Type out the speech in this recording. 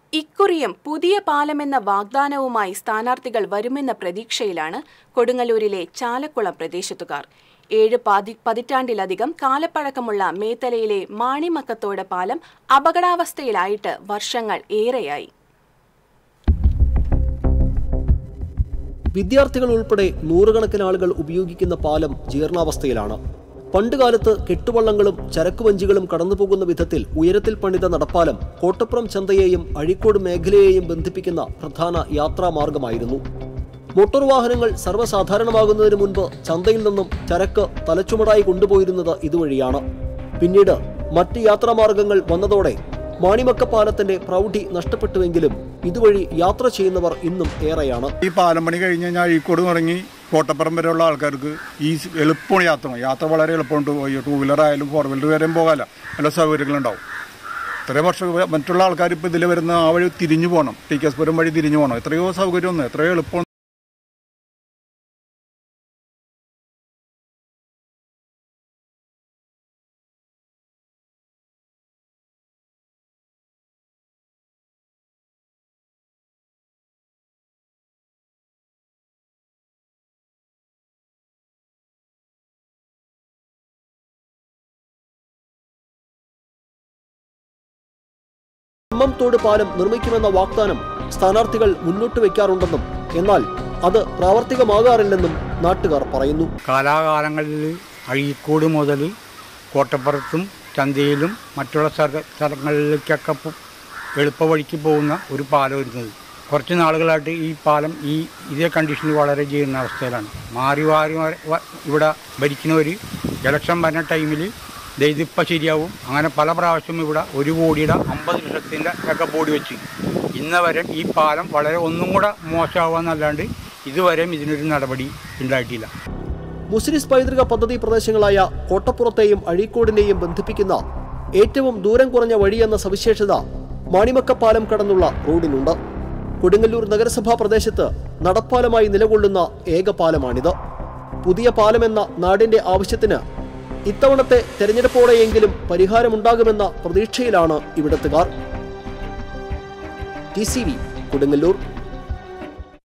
ഇക്കുറിയും പുതിയ പാലമെന്ന വാഗ്ദാനവുമായി സ്ഥാനാർത്ഥികൾ വരുമെന്ന പ്രതീക്ഷയിലാണ് കൊടുങ്ങല്ലൂരിലെ ചാലക്കുളം പ്രദേശത്തുകാർ. 7 പതിറ്റാണ്ടിലധികം കാലപ്പഴക്കമുള്ള മേത്തലയിലെ മാണിമക്കത്തോട് പാലം അപകടാവസ്ഥയിലായിട്ട് വർഷങ്ങൾ ഏറെയായി. വിദ്യാർത്ഥികൾ ഉൾപ്പെടെ നൂറുകണക്കിന് ആളുകൾ ഉപയോഗിക്കുന്ന പാലം ജീർണാവസ്ഥയിലാണ്. പണ്ടുകാലത്ത് കെട്ടുവള്ളങ്ങളും ചരക്കുവഞ്ചികളും കടന്നുപോകുന്ന വിധത്തിൽ ഉയരത്തിൽ പണിത നടപ്പാലം കോട്ടപ്പുറം ചന്തയെയും അഴീക്കോട് മേഖലയെയും ബന്ധിപ്പിക്കുന്ന പ്രധാന യാത്രാമാർഗമായിരുന്നു. മോട്ടോർ വാഹനങ്ങൾ സർവ്വസാധാരണമാകുന്നതിന് മുൻപ് ചന്തയിൽ നിന്നും ചരക്ക് തലച്ചുമടായി കൊണ്ടുപോയിരുന്നത് ഇതുവഴിയാണ്. പിന്നീട് മറ്റ് യാത്രാമാർഗങ്ങൾ വന്നതോടെ മാണിമക്കപ്പാലത്തിന്റെ പ്രൗഢി നഷ്ടപ്പെട്ടുവെങ്കിലും ഇതുവഴി യാത്ര ചെയ്യുന്നവർ ഇന്നും ഏറെയാണ്. ഈ പാലം പണി കഴിഞ്ഞ് കഴിഞ്ഞാൽ അഴീക്കോട് തുടങ്ങി കോട്ടപ്പുറം വരെയുള്ള ആൾക്കാർക്ക് ഈ എളുപ്പമാണ് യാത്ര വളരെ എളുപ്പമുണ്ട്. 2 വീലർ ആയാലും 4 വീലർ വരെയും പോകാമല്ല, നല്ല സൗകര്യങ്ങളുണ്ടാവും. ഇത്രയും വർഷം മറ്റുള്ള ആൾക്കാർ ഇപ്പോൾ ഇതിൽ വരുന്ന ആ വഴി തിരിഞ്ഞു പോകണം, ടി.കെ.എസ്. പുരം വഴി തിരിഞ്ഞു പോകണം. എത്രയോ സൗകര്യമൊന്നും, എത്രയോ എളുപ്പം. തോട് പാലം നിർമ്മിക്കുമെന്ന വാഗ്ദാനം സ്ഥാനാർത്ഥികൾ മുന്നോട്ട് വയ്ക്കാറുണ്ടെന്നും എന്നാൽ അത് പ്രാവർത്തികമാകാറില്ലെന്നും നാട്ടുകാർ പറയുന്നു. കാലാകാലങ്ങളിൽ അഴീക്കോട് മുതൽ കോട്ടപ്പുറത്തും ചന്തയിലും മറ്റുള്ള സ്ഥലങ്ങളിലേക്കൊക്കെ എളുപ്പവഴിക്ക് പോകുന്ന ഒരു പാലം വരുന്നത്. കുറച്ച് നാളുകളായിട്ട് ഈ പാലം ഇതേ കണ്ടീഷനിൽ വളരെ ജീർണാവസ്ഥയിലാണ്. മാറി ഇവിടെ ഭരിക്കുന്നവർ ഇലക്ഷൻ വരുന്ന ടൈമിൽ ഇതിപ്പോൾ ശരിയാവും, അങ്ങനെ പല പ്രാവശ്യം ഇവിടെ 1 കോടിയുടെ 50 ലക്ഷത്തിൻ്റെ ഒക്കെ ബോർഡ് വെച്ച് ഇന്ന് വരെ ഈ പാലം വളരെ ഒന്നും കൂടെ മോശമാവാന്നല്ലാണ്ട് ഇതുവരെയും ഇതിനൊരു നടപടി ഉണ്ടായിട്ടില്ല. മുസ്ലിസ് പൈതൃക പദ്ധതി പ്രദേശങ്ങളായ കോട്ടപ്പുറത്തെയും അഴീക്കോടിനെയും ബന്ധിപ്പിക്കുന്ന ഏറ്റവും ദൂരം കുറഞ്ഞ വഴിയെന്ന സവിശേഷത മാണിമക്കപ്പാലം കടന്നുള്ള റോഡിനുണ്ട്. കൊടുങ്ങല്ലൂർ നഗരസഭാ പ്രദേശത്ത് നടപ്പാലമായി നിലകൊള്ളുന്ന ഏക പാലമാണിത്. പുതിയ പാലമെന്ന നാടിന്റെ ആവശ്യത്തിന് ഇത്തവണത്തെ തെരഞ്ഞെടുപ്പോടെയെങ്കിലും പരിഹാരമുണ്ടാകുമെന്ന പ്രതീക്ഷയിലാണ് ഇവിടത്തുകാർ. TCV കൊടുങ്ങല്ലൂർ.